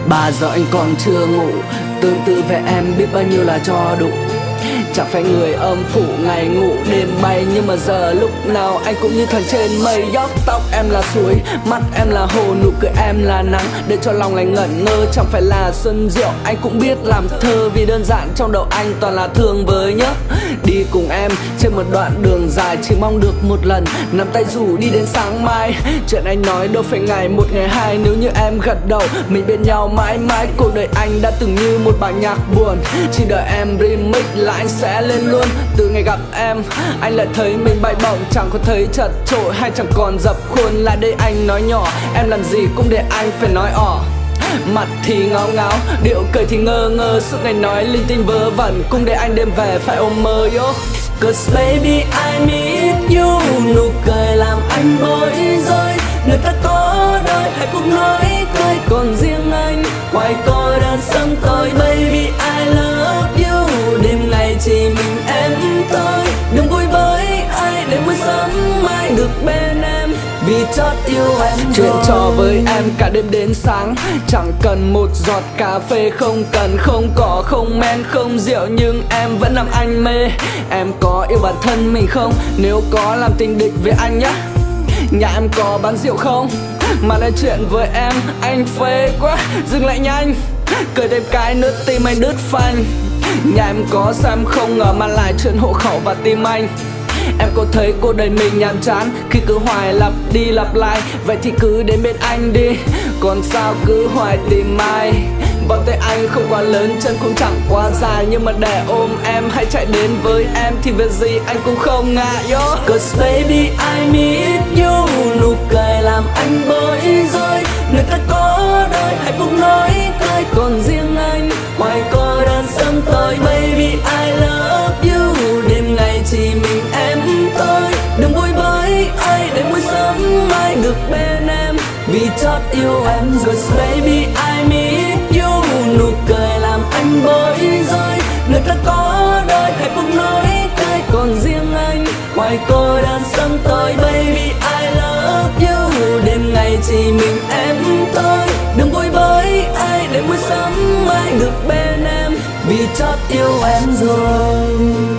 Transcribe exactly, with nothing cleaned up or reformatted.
Ba giờ anh còn chưa ngủ, tương tư về em biết bao nhiêu là cho đủ. Chẳng phải người âm phủ ngày ngủ đêm bay, nhưng mà giờ lúc nào anh cũng như thần trên mây. Dóc tóc em là suối, mắt em là hồ, nụ cười em là nắng, để cho lòng lại ngẩn ngơ. Chẳng phải là xuân diệu, anh cũng biết làm thơ, vì đơn giản trong đầu anh toàn là thương với nhớ. Đi cùng em trên một đoạn đường dài, chỉ mong được một lần nắm tay rủ đi đến sáng mai. Chuyện anh nói đâu phải ngày một ngày hai, nếu như em gật đầu mình bên nhau mãi mãi. Cuộc đời anh đã từng như một bản nhạc buồn, chỉ đợi em remix là anh sẽ lên luôn. Từ ngày gặp em anh lại thấy mình bay bổng, chẳng có thấy chật chội hay chẳng còn dập khuôn. Lại đây anh nói nhỏ, em làm gì cũng để anh phải nói ỏ. Mặt thì ngáo ngáo, điệu cười thì ngơ ngơ, suốt ngày nói linh tinh vớ vẩn, cũng để anh đêm về phải ôm mơ yo. Cause baby I need you, nụ cười làm anh bối rối. Người ta có đôi hạnh phúc nói cười, còn riêng anh hoài có đơn sớm tôi. Baby I love you, đêm ngày chỉ mình em thôi. Đừng vui với ai để buổi sớm mai được bên em, vì chót yêu em. Chuyện trò với em cả đêm đến sáng, chẳng cần một giọt cà phê, không cần không cỏ không men không rượu, nhưng em vẫn làm anh mê. Em có yêu bản thân mình không? Nếu có làm tình địch với anh nhá. Nhà em có bán rượu không? Mà nói chuyện với em anh phê quá, dừng lại nhanh. Cười thêm cái nữa tim anh đứt phanh. Nhà em có sao em không ngờ mà lại chuyện hộ khẩu và tim anh. Em có thấy cô đời mình nhàm chán khi cứ hoài lặp đi lặp lại, vậy thì cứ đến bên anh đi, còn sao cứ hoài tìm ai. Vòng tay anh không quá lớn, chân cũng chẳng quá dài, nhưng mà để ôm em hay chạy đến với em thì việc gì anh cũng không ngại yo. Cause baby I need you, nụ cười làm anh bối rối. Người ta có đôi hạnh phúc nói cười, còn riêng anh hoài có đơn sớm tôi. Baby I love you, đêm ngày chỉ mình em thôi. Đừng vui với ai để buổi sớm mai được bên em, vì chót yêu em. Cause baby I need you, nụ cười làm anh bối rối. Người ta có đôi hạnh phúc nói cười, còn riêng anh hoài cô đơn sớm tôi. Baby I love you, đêm ngày chỉ mình em thôi. Đừng vui với ai để buổi sớm mai được bên em, vì chót yêu em rồi.